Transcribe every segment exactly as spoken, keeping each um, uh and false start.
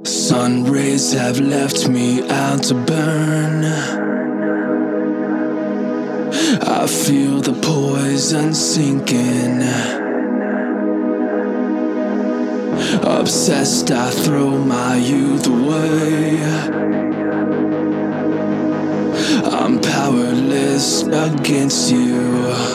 Sun rays have left me out to burn. I feel the poison sinking. Obsessed, I throw my youth away. I'm powerless against you.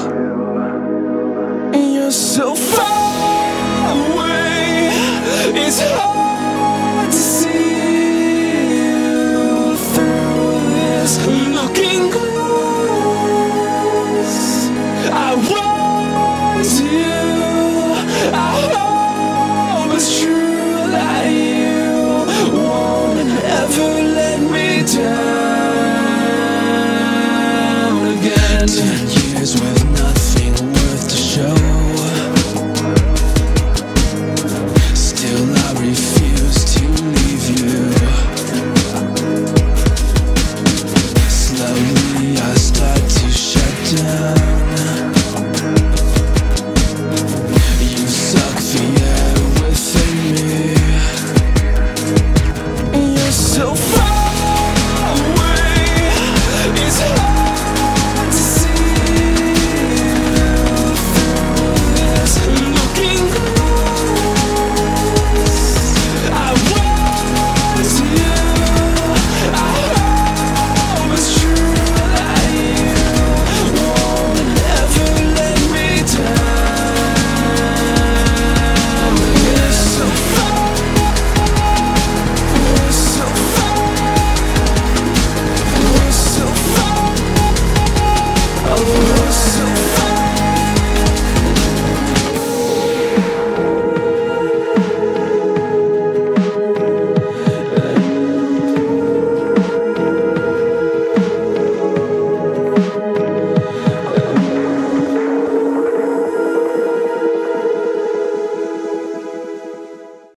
You're so far away, it's hard to see you through this looking glass. I want you, I hope it's true that you won't ever let me down.